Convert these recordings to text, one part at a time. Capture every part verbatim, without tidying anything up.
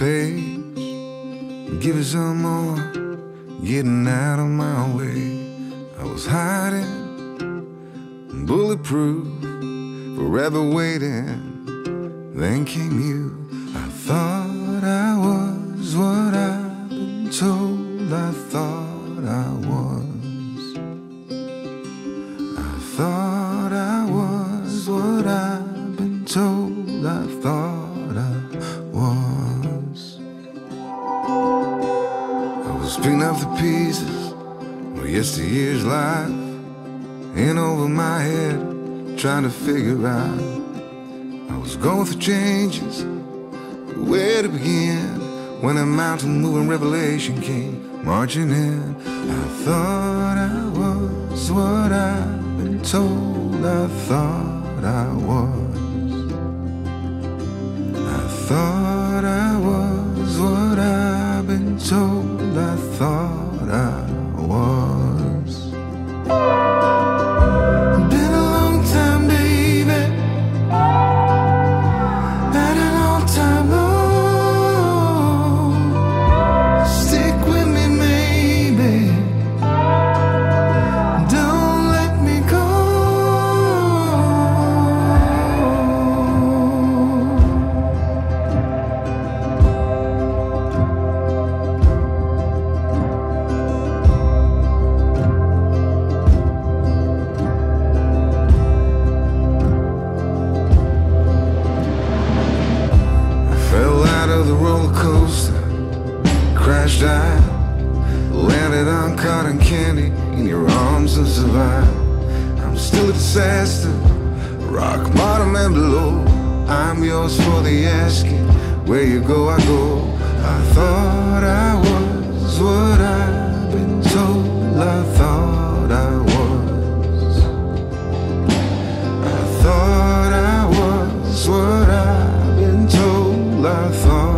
place. Give it some more, getting out of my way. I was hiding, bulletproof, forever waiting. Then came you. I thought I was what I've been told I thought I was. I thought I was what I've been told I thought I was. I was picking up the pieces of yesteryear's life, in over my head, trying to figure out. I was going through changes, where to begin, when a mountain-moving revelation came marching in. I thought I was what I've been told I thought I was. I thought I was what I've been told I thought I was. Been a long time, baby, at an all-time low. Stick with me, maybe, don't let me go. The roller coaster crashed out, landed on cotton candy in your arms and survived. I'm still a disaster, rock bottom and below. I'm yours for the asking, where you go I go. I thought I was what I've been told I thought I was. I thought I was what I've been told I thought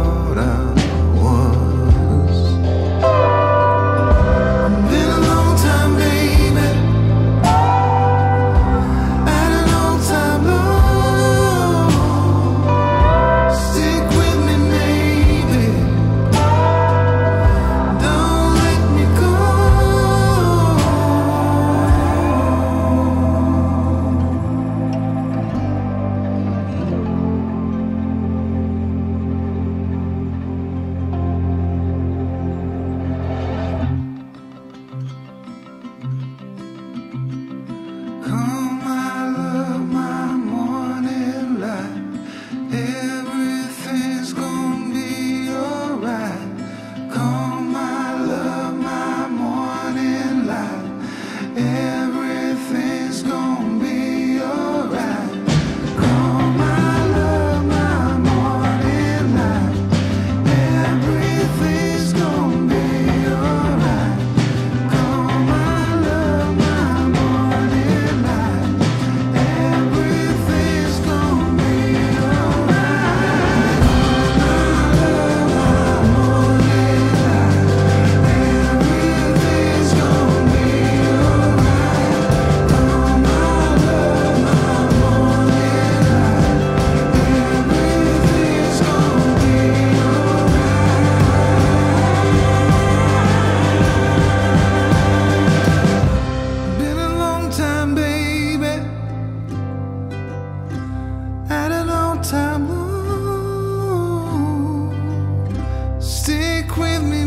with me.